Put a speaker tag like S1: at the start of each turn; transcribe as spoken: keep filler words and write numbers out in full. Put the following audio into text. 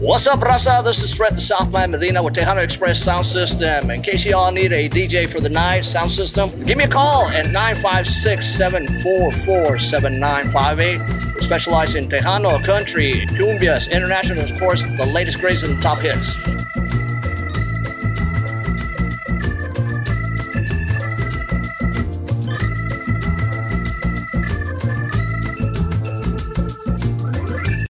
S1: What's up, Raza? This is Fred the Southman Medina with Tejano Express Sound System. In case you all need a D J for the night sound system, give me a call at nine five six, seven four four, seven nine five eight. We specialize in Tejano, country, cumbias, international, and of course, the latest grades and top hits.